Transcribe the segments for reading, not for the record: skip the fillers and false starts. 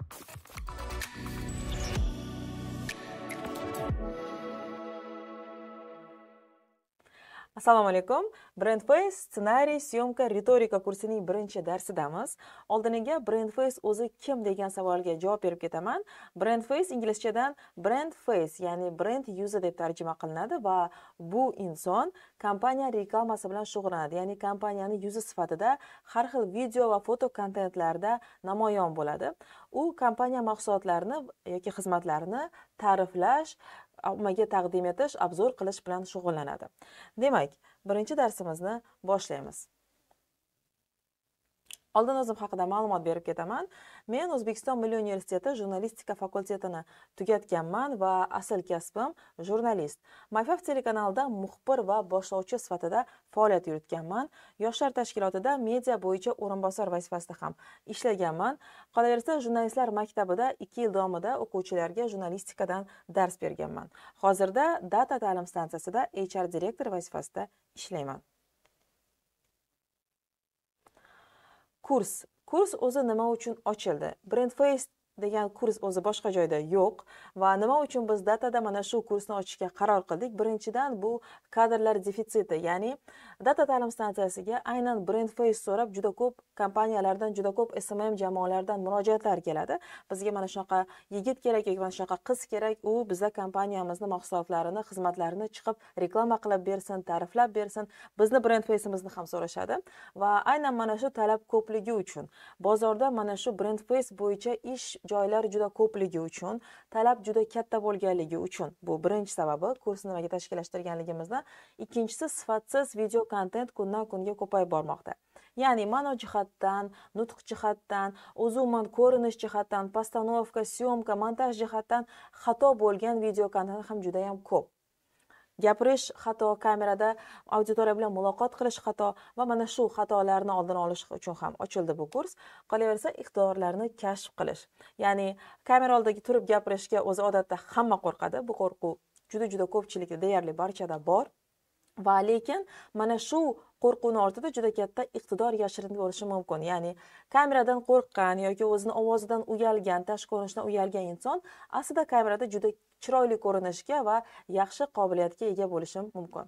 Assalomu alaykum. Brandface ssenariy, syomka, ritorika kursining birinchi darsidamiz. Oldiniga Brandface o'zi kim degan savolga javob berib ketaman. Brandface inglizchadan brand face, ya'ni brand user deb tarjima qilinadi va bu inson kompaniya reklamasi bilan shug'ullanadi, ya'ni kompaniyani yuzi sifatida har xil video va foto kontentlarda namoyon bo'ladi. U kompaniya mahsulotlarini yoki xizmatlarini ta'riflash, ommaga taqdim etish, obzor qilish bilan shug'ullanadi. Demak, birinchi darsimizni boshlaymiz. Oldin o'zim haqida ma'lumot berib ketaman. Men O'zbekiston Milliy universiteti jurnalistika fakultetini tugatganman va asl kasbim jurnalist. MyFab telekanalida muxbir va boshlovchi sifatida faoliyat yuritganman. Yoshlar tashkilotida media bo'yicha o'rinbosar vazifasida ham ishlaganman. Qolaversa, jurnalistlar maktabida 2 yil davomida o'quvchilarga jurnalistikadan dars berganman. Hozirda Data ta'lim stansiyasida HR direktor vazifasida ishlayman. Kurs o'zi nima uchun ochildi? Brandface degan kurs o'zi boshqa joyda yo'q va nima uchun biz Datada mana shu kursni ochishga qaror qildik? Birinchidan bu kadrlar defitsiti, ya'ni Data ta'lim stansiyasiga aynan Brandface so'rab juda ko'p kompaniyalardan, juda ko'p SMM jamoalardan murojaatlar keladi. Bizga mana shunaqa yigit kerak yoki mana shunaqa qiz kerak, u bizga kompaniyamizni mahsulotlarini, xizmatlarini chiqib reklama qilib bersin, ta'riflab bersin. Bizni Brandface'imizni ham so'rashadi va aynan mana shu talab ko'pligi uchun, bozorda mana shu Brandface bo'yicha ish joylar juda ko'pligi uchun, talab juda katta bo'lganligi uchun, bu birinchi sababi kursni nimaga tashkillashtirganligimizdan. Ikkinchisi, sifatsiz video kontent kundan kunga ko'payib bormoqda. Ya'ni ma'no jihatdan, nutq jihatdan, umuman ko'rinish jihatdan, postanovka, syomka, montaj jihatdan xato bo'lgan video kontent ham juda ham ko'p. Gapirish xato, kamerada auditoriya bilan muloqot qilish xato va mana shu xatolarni oldini olish uchun ham ochildi bu kurs. Qolaversa, iqtidorlarni kashf qilish. Ya'ni kamera oldida turib gapirishga o'zi odatda hamma qo'rqadi. Bu qo'rquv juda ko'pchilikda deyarli barchada bor. Va lekin mana shu qo'rquvning ortida juda katta iqtidor yashirinib bo'lishi mumkin. Ya'ni kameradan qo'rqqan yoki o'zining ovozidan uyalgan, tashqi ko'rinishdan uyalgan inson aslida kamerada juda chiroyli ko'rinishga va yaxshi qobiliyatga ega bo'lishi mumkin.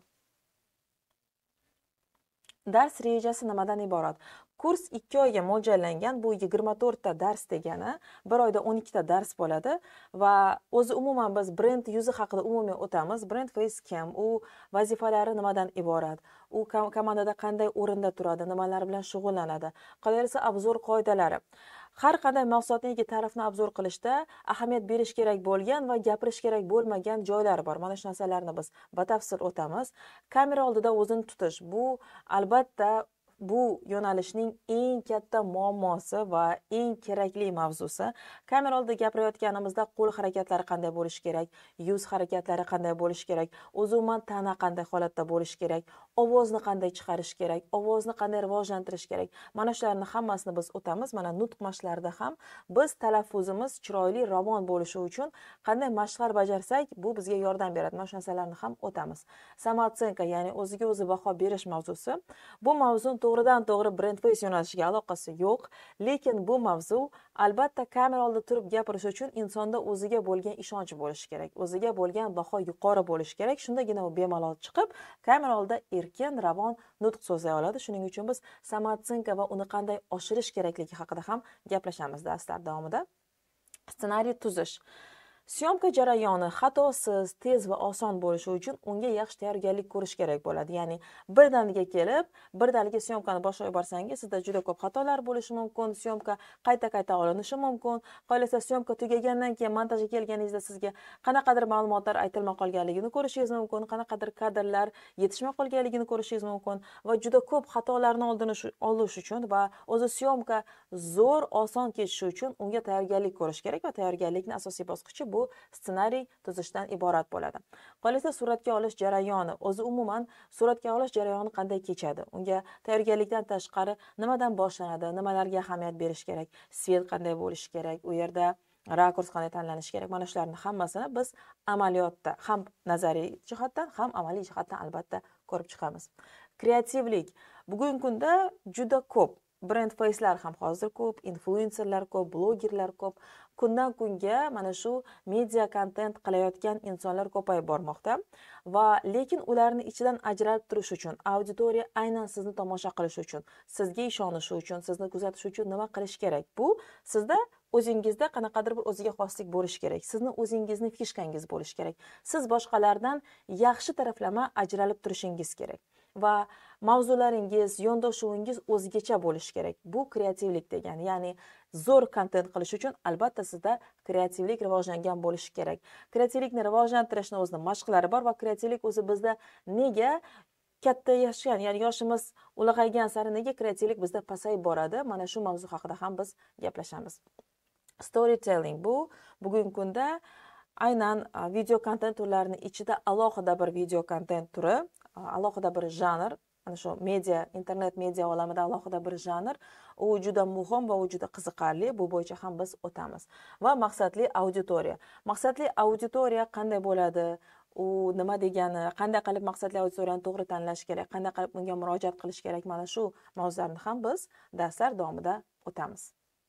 Dars rejasi nimadan iborat? Kurs 2 oyga mo'ljallangan. Bu 24 ta dars degani, bir oyda 12 ta dars bo'ladi va o'zi umuman biz brend yuzi haqida umumiy o'tamiz. Brandface kim? U vazifalari nimadan iborat? U komandada qanday o'rinda turadi? Nimalar bilan shug'ullanadi? Qolaversa, obzor qoidalari. Har qanday mahsulotning ta'rifni obzor qilishda ahamiyat berish kerak bo'lgan va gapirish kerak bo'lmagan joylar bor. Mana shu narsalarni biz batafsil o'tamiz. Kamera oldida o'zini tutish. Bu albatta bu yo'nalishning eng katta muammosi va eng kerakli mavzusi. Kamera oldida gapirayotganimizda qo'l harakatlari qanday bo'lishi kerak, yuz harakatlari qanday bo'lishi kerak, umuman tana qanday holatda bo'lishi kerak, ovozni qanday chiqarish kerak, ovozni qanday rivojlantirish kerak. Mana shularni hammasini biz o'tamiz. Mana nutq mashqlarida ham biz talaffuzimiz chiroyli, ravon bo'lishi uchun qanday mashqlar bajarsak, bu bizga yordam beradi. Mana shu narsalarni ham o'tamiz. Samootsyenka, ya'ni o'ziga o'zi baho berish mavzusi. Bu mavzu to'g'ridan to'g'ri Brandface yo'nalishiga aloqasi yo'q, lekin bu mavzu albatta kamera oldida turib gapirish uchun insonda o'ziga bo'lgan ishonch bo'lishi kerak, o'ziga bo'lgan baho yuqori bo'lishi kerak. Shundagina u bemalol chiqib, kamera oldida erkin, ravon nutq so'zlay oladi. Shuning uchun biz samootsyenka va uni qanday oshirish kerakligi haqida ham gaplashamiz darslar davomida. Ssenariy tuzish. Syomka jarayoni xatosiz, tez va oson bo'lishi uchun unga yaxshi tayyorgarlik ko'rish kerak bo'ladi. Ya'ni birdaniga kelib, birdaniga syomkani boshlab yuborsangiz, sizda juda ko'p xatolar bo'lishi mumkin, syomka qayta olinishi mumkin. Qolaversa, syomka tugagandan keyin montajga kelganingizda sizga qanaqadir ma'lumotlar aytilmay qolganligini ko'rishingiz mumkin, qanaqadir kadrlar yetishmay qolganligini ko'rishingiz mumkin va juda ko'p xatolarni oldini olish uchun va o'zi syomka zo'r, oson kechishi uchun unga tayyorgarlik ko'rish kerak va tayyorgarlikning asosiy bosqichi bu ssenariy tuzishdan iborat bo'ladi. Qolaversa, suratga olish jarayoni. O'zi umuman suratga olish jarayoni qanday kechadi? Unga tayyorgarlikdan tashqari nimadan boshlanadi? Nimalarga ahamiyat berish kerak? Svet qanday bo'lishi kerak? U yerda rakurs qanday tanlanishi kerak? Mana shularni hammasini biz amaliyotda ham nazariy jihatdan, ham amaliy jihatdan albatta ko'rib chiqamiz. Kreativlik. Bugungi kunda juda ko'p brend face'lar ham hozir ko'p, influencerlar ko'p, blogerlar ko'p. Kundan kunga mana shu media kontent qilayotgan insonlar ko'payib bormoqda va lekin ularni ichidan ajralib turish uchun, auditoriya aynan sizni tomosha qilish uchun, sizga ishonishi uchun, sizni kuzatish uchun nima qilish kerak? Bu sizda o'zingizda qanaqadir bir o'ziga xoslik bo'lishi kerak. Sizni o'zingizni fishkangiz bo'lishi kerak. Siz boshqalardan yaxshi taraflama ajralib turishingiz kerak. Va mavzularingiz, yondoshuvingiz o'zgacha bo'lishi kerak. Bu kreativlik degani. Ya'ni zo'r kontent qilish uchun albatta sizda kreativlik rivojlangan bo'lishi kerak. Kreativlikni rivojlantirishning o'zining mashqlari bor va kreativlik o'zi bizda nega katta yashgan, ya'ni yoshimiz ulg'aygan sari nega kreativlik bizda pasayib boradi? Mana shu mavzu haqida ham biz gaplashamiz. Storytelling bu bugungi kunda aynan video kontent turlarining ichida alohida bir video kontent turi, alohida bir janr, ana shu media, internet media olamida alohida bir janr. U juda muhim va u juda qiziqarli. Bu bo'yicha ham biz o'tamiz. Va maqsadli auditoriya. Maqsadli auditoriya qanday bo'ladi? U nima degani? Qanday qilib maqsadli auditoriyani to'g'ri tanlash kerak? Qanday qilib unga murojaat qilish kerak? Mana shu mavzularni ham biz darslar davomida o'tamiz.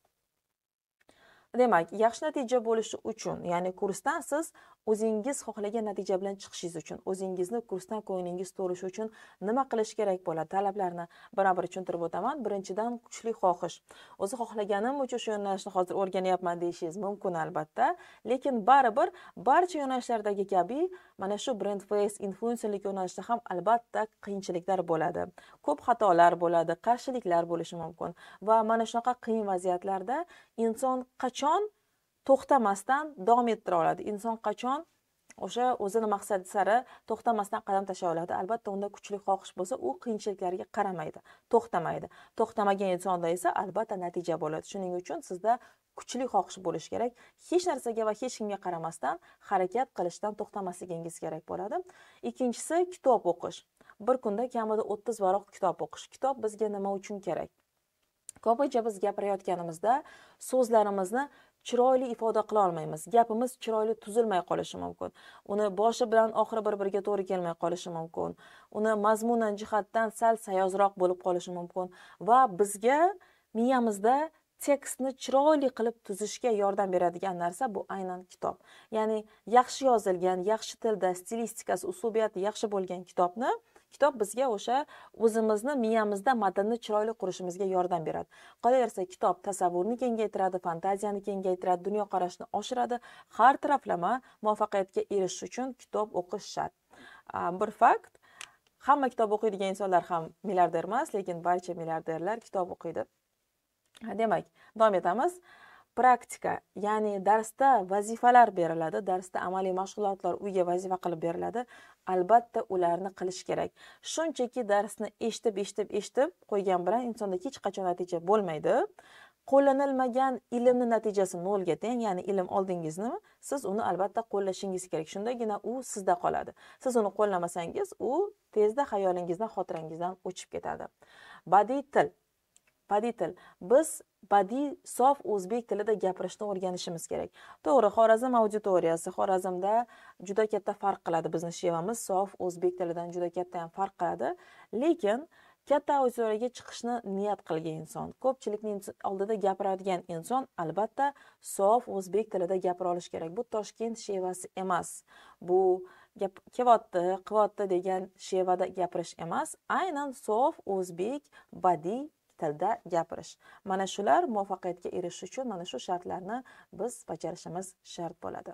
Demak, yaxshi natija bo'lishi uchun, ya'ni kursdan siz o'zingiz xohlagan natija bilan chiqishingiz uchun, o'zingizni kursdan ko'nglingiz to'lishi uchun nima qilish kerak bo'ladi? Talablarni bir-bir tushuntirib o'taman. Birinchidan, kuchli xohish. O'zi xohlaganim uchun shu yo'nalishni hozir o'rganyapman deyishingiz mumkin albatta, lekin baribir barcha yo'nalishlardagi kabi mana shu brand face, influencerlik yo'nalishida ham albatta qiyinchiliklar bo'ladi. Ko'p xatolar bo'ladi, qarshiliklar bo'lishi mumkin va mana shunaqa qiyin vaziyatlarda inson qachon to'xtamasdan davom ettira oladi? Inson qachon o'sha o'zini maqsadi sari to'xtamasdan qadam tashlay oladi? Albatta unda kuchli xohish bo'lsa, u qiyinchiliklarga qaramaydi, to'xtamaydi. To'xtamagan insonda esa albatta natija bo'ladi. Shuning uchun sizda kuchli xohish bo'lishi kerak. Hech narsaga va hech kimga qaramasdan harakat qilishdan to'xtamasligingiz kerak bo'ladi. Ikkinchisi, kitob o'qish. Bir kunda kamida 30 varaq kitob o'qish. Kitob bizga nima uchun kerak? Ko'pincha biz gapirayotganimizda so'zlarimizni chiroyli ifoda qila olmaymiz. Gapimiz chiroyli tuzilmay qolishi mumkin. Uni boshi bilan oxiri bir-biriga to'g'ri kelmay qolishi mumkin. Uni mazmunan jihatdan sal sayozroq bo'lib qolishi mumkin va bizga miyamizda tekstni chiroyli qilib tuzishga yordam beradigan narsa bu aynan kitob. Ya'ni yaxshi yozilgan, yaxshi tilda, stilistikasi, uslubiyati yaxshi bo'lgan kitob bizga o'sha o'zimizni miyamizda matnni chiroyli qurishimizga yordam beradi. Qolaversa, kitob tasavvurni kengaytiradi, fantaziyani kengaytiradi, dunyoqarashni oshiradi. Har taraflama muvaffaqiyatga erishish uchun kitob o'qish shart. Bir fakt, hamma kitob o'qiydigan insonlar ham milliarder emas, lekin barcha milliarderlar kitob o'qiydi. Demak, davom etamiz. Praktika, ya'ni darsda vazifalar beriladi, darsda amaliy mashg'ulotlar uyga vazifa qilib beriladi. Albatta ularni qilish kerak. Shunchaki darsni eshitib qo'ygan bilan insonda hech qachon natija bo'lmaydi. Qo'llanilmagan ilmni natijasi 0 ga teng, ya'ni ilm oldingizmi, siz uni albatta qo'llashingiz kerak. Shundagina u sizda qoladi. Siz uni qo'llamasangiz, u tezda xayolingizdan, xotirangizdan o'chib ketadi. Badiiy til. Badiiy til. Biz badiiy sof o'zbek tilida gapirishni o'rganishimiz kerak. To'g'ri, Xorazm auditoriyasi, Xorazmda juda katta farq qiladi. Bizning shevamiz sof o'zbek tilidan juda katta ham farq qiladi. Lekin katta auditoriyaga chiqishni niyat qilgan inson, ko'pchilikning oldida gapiradigan inson albatta sof o'zbek tilida gapira olish kerak. Bu Toshkent shevasi emas. Bu qivyotdi degan shevada gapirish emas, aynan sof o'zbek badiiy tilda gapirish. Mana shular muvaffaqiyatga erishish uchun mana shu shartlarni biz bajarishimiz shart bo'ladi.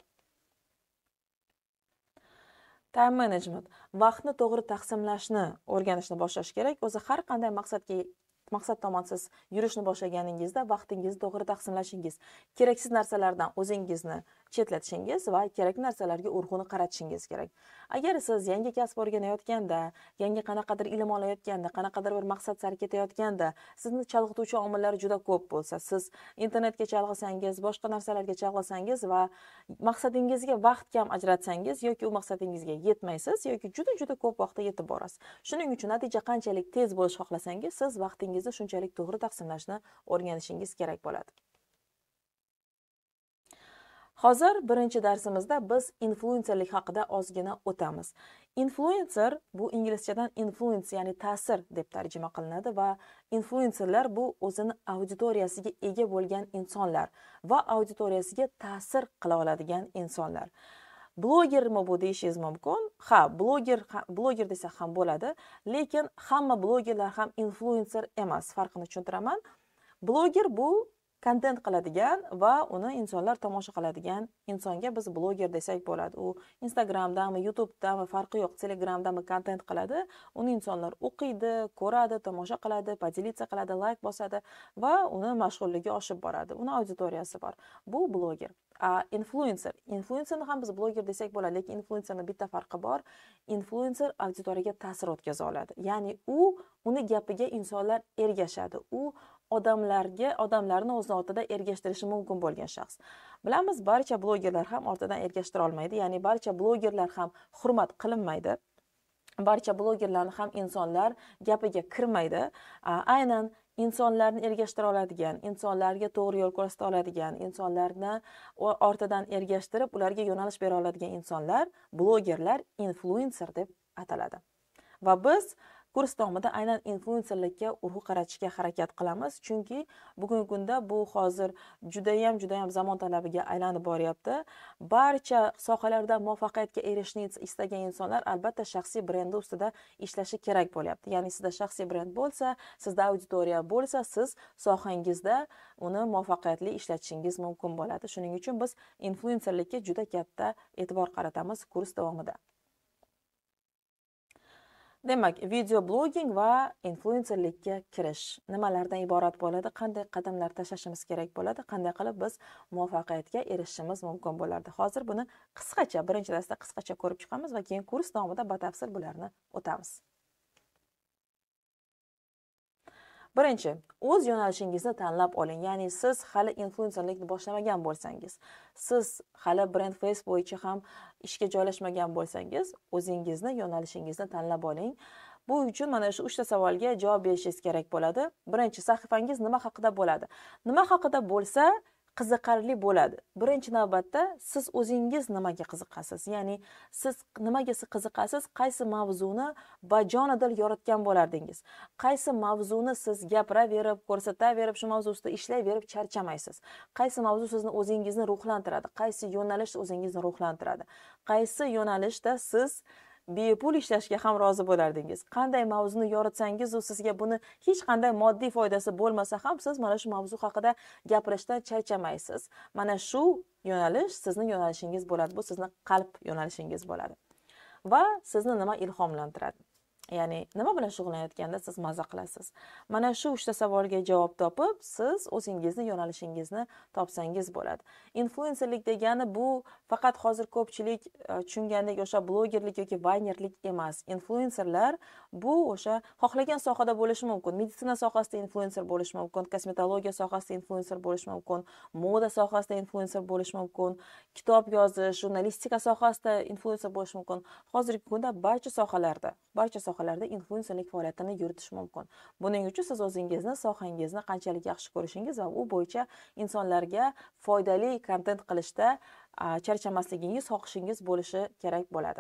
Time management. Vaqtni to'g'ri taqsimlashni o'rganishni boshlash kerak. O'zi har qanday maqsad tomon siz yurishni boshlaganingizda vaqtingizni to'g'ri taqsimlashingiz, keraksiz narsalardan o'zingizni chetlatishingiz va kerakli narsalarga urg'uni qaratishingiz kerak. Agar siz yangi kasb o'rganayotganda, yangi qanaqadir ilm olayotganda, qanaqadir bir maqsad sari ketayotganda, sizni chalg'ituvchi omillar juda ko'p bo'lsa, siz internetga chalg'isangiz, boshqa narsalarga chalg'isangiz va maqsadingizga vaqt kam ajratsangiz yoki u maqsadingizga yetmaysiz yoki juda ko'p vaqtda yetib borasiz. Shuning uchun natija qanchalik tez bo'lishni xohlasangiz, siz vaqtingizni shunchalik to'g'ri taqsimlashni o'rganishingiz kerak bo'ladi. Hozir birinchi darsimizda biz influencerlik haqida ozgina o'tamiz. Influencer bu inglizchadan influence, ya'ni ta'sir deb tarjima qilinadi va influencerlar bu o'zini auditoriyasiga ega bo'lgan insonlar va auditoriyasiga ta'sir qila oladigan insonlar. Blogermi bu deyishingiz mumkin. Ha, bloger desa ham bo'ladi, lekin hamma blogerlar ham influencer emas. Farqini tushuntiraman. Bloger bu kontent qiladigan va uni insonlar tomosha qiladigan insonga biz bloger desak bo'ladi. U Instagramdami, YouTube'dami farqi yo'q, Telegramdami kontent qiladi. Uni insonlar o'qiydi, ko'radi, tomosha qiladi, podelitsa qiladi, like bosadi va uni mashhurligi oshib boradi. Uni auditoriyasi bor. Bu bloger. Influencerni ham biz bloger desak bo'ladi, lekin influencerning bitta farqi bor. Influencer auditoriyaga ta'sir o'tkaza oladi. Ya'ni uni gapiga insonlar ergashadi. U odamlarni o'z ortida ergashtirishi mumkin bo'lgan shaxs. Bilamiz, barcha blogerlar ham ortidan ergashtira olmaydi. Ya'ni barcha blogerlar ham hurmat qilinmaydi. Barcha blogerlarni ham insonlar gapiga kirmaydi. Aynan insonlarni ergashtira oladigan, insonlarga to'g'ri yo'l ko'rsata oladigan, insonlarni ortidan ergashtirib, ularga yo'nalish bera oladigan insonlar, blogerlar influencer deb ataladi. Va biz kurs davomida aynan influencerlikka urg'u qaratishga harakat qilamiz, chunki bugungi kunda bu hozir juda ham zamon talabiga aylanib boryapti. Barcha sohalarda muvaffaqiyatga erishishni istagan insonlar albatta shaxsiy brendi ustida ishlashi kerak bo'lyapti. Ya'ni sizda shaxsiy brend bo'lsa, sizda auditoriya bo'lsa, siz sohangizda uni muvaffaqiyatli ishlatishingiz mumkin bo'ladi. Shuning uchun biz influencerlikka juda katta e'tibor qaratamiz kurs davomida. Demak, video blogging va influencerlikka kirish nimalardan iborat bo'ladi? Qanday qadamlar tashlashimiz kerak bo'ladi? Qanday qilib biz muvaffaqiyatga erishishimiz mumkin bo'lardi? Hozir buni qisqacha, birinchi darsda qisqacha ko'rib chiqamiz va keyin kurs davomida batafsil bularni o'tamiz. Birinchi, o'z yo'nalishingizni tanlab oling. Ya'ni siz hali influencerlikni boshlamagan bo'lsangiz, siz hali brand face bo'yicha ham ishga joylashmagan bo'lsangiz, o'zingizni yo'nalishingizni tanlab oling. Bu uchun mana shu 3 ta savolga javob berishingiz kerak bo'ladi. Birinchi, sahifangiz nima haqida bo'ladi? Nima haqida bo'lsa qiziqarli bo'ladi. Birinchi navbatda siz o'zingiz nimaga qiziqasiz? Ya'ni siz nimaga qiziqasiz? Qaysi mavzuni bajonidil yoritgan bo'lardingiz? Qaysi mavzuni siz gapiraverib, ko'rsataverib, shu mavzu ustida ishlayverib charchamaysiz? Qaysi mavzu sizni o'zingizni ruhlantiradi? Qaysi yo'nalish o'zingizni ruhlantiradi? Qaysi yo'nalishda siz bepul ishlashga ham rozi bo'lardingiz? Qanday mavzuni yoritsangiz, u sizga buni hech qanday moddiy foydasi bo'lmasa ham siz mana shu mavzu haqida gapirishdan charchamaysiz. Mana shu yo'nalish sizning yo'nalishingiz bo'ladi. Bu sizning qalb yo'nalishingiz bo'ladi. Va sizni nima ilhomlantiradi? Ya'ni nima bilan shug'ullanayotganda siz maza qilasiz? Mana shu 3 ta savolga javob topib, siz o'zingizni yo'nalishingizni topsangiz bo'ladi. Influencerlik degani bu faqat hozir ko'pchilik tushungandek o'sha blogerlik yoki vaynerlik emas. Influencerlar bu o'sha xohlagan sohada bo'lishi mumkin. Meditsina sohasida influencer bo'lishi mumkin, kosmetologiya sohasida influencer bo'lishi mumkin, moda sohasida influencer bo'lishi mumkin, kitob yozish, jurnalistika sohasida influencer bo'lishi mumkin. Hozirgi kunda barcha sohalarda influencerlik faoliyatini yuritish mumkin. Buning uchun siz o'zingizni, sohangizni qanchalik yaxshi ko'rishingiz va u bo'yicha insonlarga foydali kontent qilishda charchamasligingiz, xohishingiz bo'lishi kerak bo'ladi.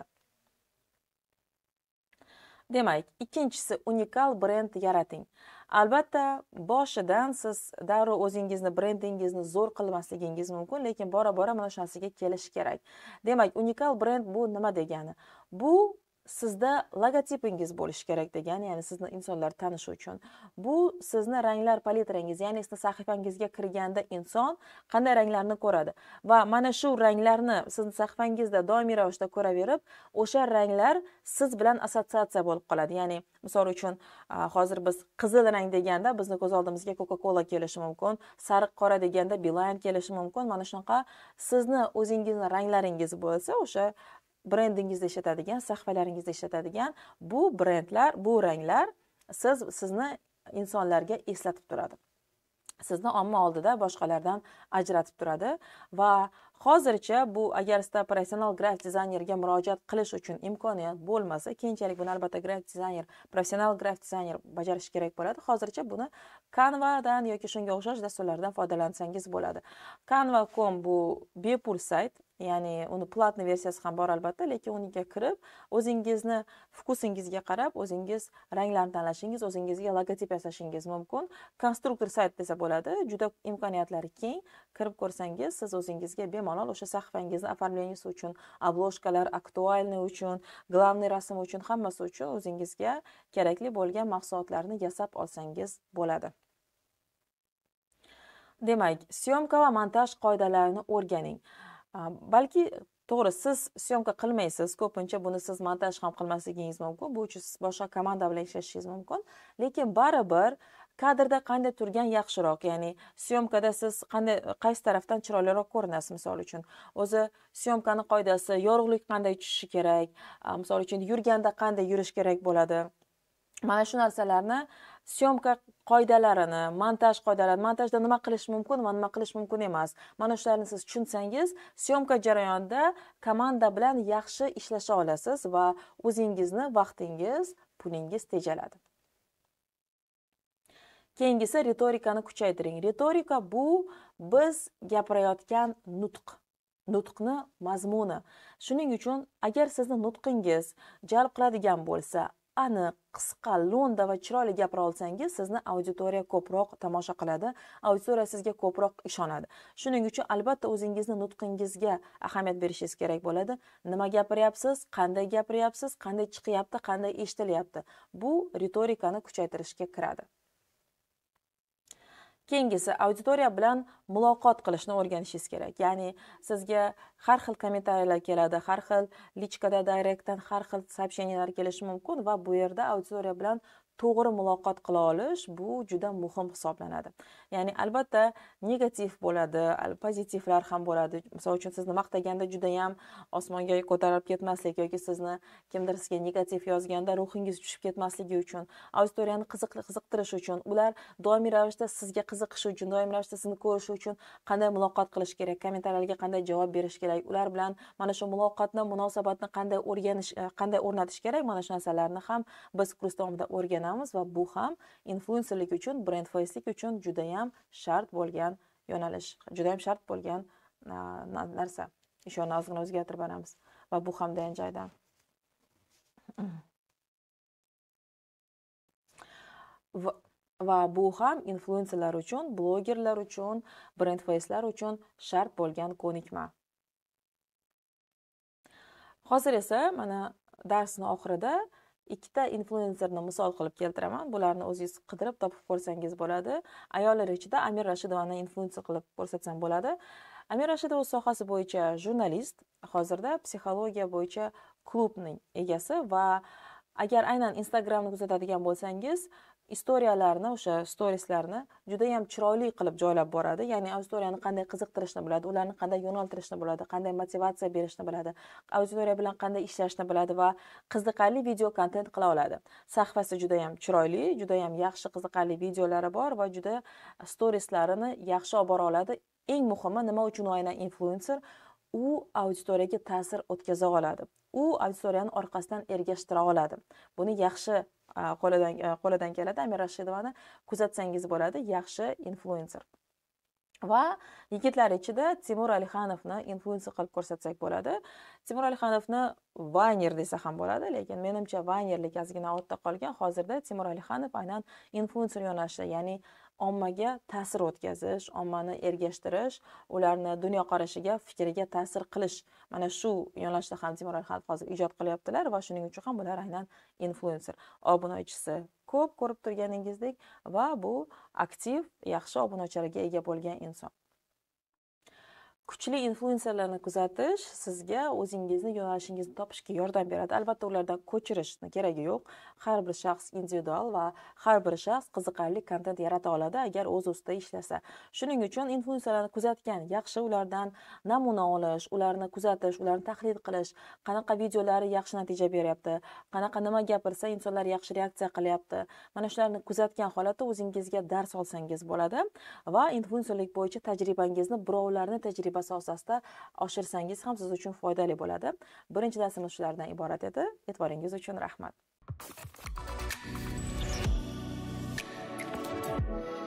Demak, ikkinchisi, unikal brend yarating. Albatta, boshidan siz darrov o'zingizni, brendingizni zo'r qilmasligingiz mumkin, lekin bora-bora mana shu narsaga kelish kerak. Demak, unikal brend bu nima degani? Bu sizda logotipingiz bo'lishi kerak degani, ya'ni sizni insonlar tanishi uchun. Bu sizni ranglar palitrangiz, ya'ni sizni sahifangizga kirganda inson qanday ranglarni ko'radi va mana shu ranglarni sizni sahifangizda doimiy ravishda ko'raverib, o'sha ranglar siz bilan assotsiatsiya bo'lib qoladi. Ya'ni misol uchun hozir biz qizil rang deganda bizni ko'z oldimizga Coca-Cola kelishi mumkin, sariq qora deganda Beeline kelishi mumkin. Mana shunaqa sizni o'zingizni ranglaringiz bo'lsa, o'sha brendingizda ishlatadigan, sahifalaringizda ishlatadigan bu brendlar, bu ranglar sizni insonlarga eslatib turadi. Sizni omma oldida boshqalardan ajratib turadi va Hozircha bu agar sizda professional grafik dizaynerga murojaat qilish uchun imkoniyat bo'lmasa, keyinchalik buni albatta grafik dizayner, professional grafik dizayner bajarishi kerak bo'ladi. Hozircha buni Canva dan yoki shunga o'xshash dasturlardan foydalansangiz bo'ladi. Canva.com bu bepul sayt, ya'ni uni platni versiyasi ham bor albatta, lekin uniga kirib, o'zingizni fokusingizga qarab, o'zingiz ranglarni tanlashingiz, o'zingizga logotip yasashingiz mumkin. Konstruktor sayt desa bo'ladi. Juda imkoniyatlari keng. Kirib ko'rsangiz, siz o'zingizga bemalol o'sha sahifangizni оформленияsi uchun, obloshkalar, aktualniy uchun, glavniy rasm uchun, hammasi uchun o'zingizga kerakli bo'lgan mahsulotlarni yasab olsangiz bo'ladi. Demak, syomka va montaj qoidalarini o'rganing. Balki to'g'ri, siz syomka qilmaysiz, ko'pincha buni siz montaj ham qilmasligingiz mumkin. Bu uchun siz boshqa komanda bilan ishlashingiz mumkin, lekin baribir kadrda qanday turgan yaxshiroq, ya'ni syomkada siz qaysi tarafdan chiroyliroq ko'rinasiz. Misol uchun, o'zi syomkani qoidasi, yorug'lik qanday tushishi kerak, misol uchun yurganda qanday yurish kerak bo'ladi. Mana shu narsalarni, syomka qoidalarini, montaj qoidalarini, montajda nima qilish mumkin va nima qilish mumkin emas, mana shularni siz tushunsangiz, syomka jarayonida komanda bilan yaxshi ishlasha olasiz va o'zingizni vaqtingiz, pulingiz tejaladi. Keyingisi ritorikani kuchaytiring. Ritorika bu biz gapirayotgan nutqni mazmuni. Shuning uchun agar sizni nutqingiz jalb qiladigan bo'lsa, aniq, qisqa, lo'nda va chiroyli gapira olsangiz, sizni auditoriya ko'proq tomosha qiladi, auditoriya sizga ko'proq ishonadi. Shuning uchun albatta o'zingizni nutqingizga ahamiyat berishingiz kerak bo'ladi. Nima gapiryapsiz, qanday gapiryapsiz, qanday chiqyapti, qanday eshitilyapti. Bu ritorikani kuchaytirishga kiradi. Keyingisi, auditoriya bilan muloqot qilishni o'rganishingiz kerak. Ya'ni sizga har xil kommentariyalar keladi, har xil lichkada, direktdan har xil сообщениялар kelishi mumkin va bu yerda auditoriya bilan to'g'ri muloqot qila olish bu juda muhim hisoblanadi. Ya'ni albatta negativ bo'ladi, pozitivlar ham bo'ladi. Misol uchun sizni maqtaganda juda ham osmonga ko'tarilib ketmaslik yoki sizni kimdir sizga negativ yozganda ruhingiz tushib ketmasligi uchun, auditoriyani qiziqtirish uchun, ular doimiy ravishda sizga qiziqishi uchun, doimiy ravishda sizni ko'rishi uchun qanday muloqot qilish kerak, kommentariyalarga qanday javob berish kerak, ular bilan mana shu muloqotni, munosabatni qanday o'rnatish kerak, mana shu narsalarni ham biz kurs davomida o'rganamiz va bu ham influencerlik uchun, brand facelik uchun juda ham shart bo'lgan yo'nalish, juda ham shart bo'lgan narsa. Ishonni ozgina o'zgartirib beramiz va bu ham degan joydan. Va bu ham influencerlar uchun, blogerlar uchun, brand facelar uchun shart bo'lgan ko'nikma. Hozir esa mana darsning oxirida ikkita influencerni misol qilib keltiraman. Bularni o'zingiz qidirib topib ko'rsangiz bo'ladi. Ayollar ichida Amir Rashidovani influencer qilib ko'rsatsam bo'ladi. Amir Rashidov o'z sohasi bo'yicha jurnalist, hozirda psixologiya bo'yicha klubning egasi va agar aynan Instagramni kuzatadigan bo'lsangiz, istoriyalarni, o'sha storieslarni juda ham chiroyli qilib joylab boradi. Ya'ni auditoriyani qanday qiziqtirishni biladi, ularni qanday yo'naltirishni biladi, qanday motivatsiya berishni biladi, auditoriya bilan qanday ishlashni biladi va qiziqarli video kontent qila oladi. Sahifasi juda ham chiroyli, juda ham yaxshi qiziqarli videolari bor va juda storieslarini yaxshi olib bora oladi. Eng muhimi, nima uchun aynan influencer? U auditoriyaga ta'sir o'tkaza oladi. U auditoriyani orqasidan ergashtira oladi. Buni yaxshi qo'lidan keladi. Amir Rashidovani kuzatsangiz bo'ladi, yaxshi influencer. Va yigitlar ichida Timur Alixanovni influencer qilib ko'rsatsak bo'ladi. Timur Alixanovni Vayner desa ham bo'ladi, lekin menimcha Vaynerlik ozgina ortda qolgan. Hozirda Timur Alixanov aynan influencer yo'nalishida, ya'ni ommaga ta'sir o'tkazish, ommani ergashtirish, ularni dunyoqarashiga, fikriga ta'sir qilish. Mana shu yo'nalishda ham Timur Alixanov hozir ijod qilyaptilar va shuning uchun ham bular aynan influencer. Obunachiisi ko'p, ko'rib turganingizdek, va bu aktiv, yaxshi obunachilarga ega bo'lgan inson. Kuchli influencerlarni kuzatish sizga o'zingizni yo'nalishingizni topishga yordam beradi. Albatta ulardan ko'chirishni keragi yo'q. Har bir shaxs individual va har bir shaxs qiziqarli kontent yarata oladi agar o'z ustida ishlasa. Shuning uchun influencerlarni kuzatgan yaxshi, ulardan namuna olish, ularni kuzatish, ularni tahlil qilish, qanaqa videolari yaxshi natija beryapti, qanaqa nima gapirsa insonlar yaxshi reaksiya qilyapti. Mana shularni kuzatgan holatda o'zingizga dars olsangiz bo'ladi va influencerlik bo'yicha tajribangizni birovlarning tajribasi tajribasi asosida oshirsangiz ham siz uchun foydali bo'ladi. Birinchi darsimiz shulardan iborat edi. E'tiboringiz uchun rahmat.